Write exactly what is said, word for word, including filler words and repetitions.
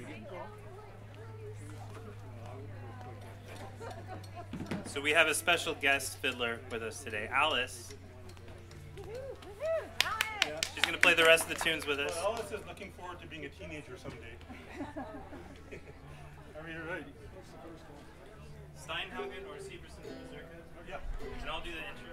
So we have a special guest fiddler with us today, Alice. She's going to play the rest of the tunes with us. Well, Alice is looking forward to being a teenager someday. Are you ready? Steinhaugen or Syversins Mazurka? Oh, yeah. And I'll do the intro.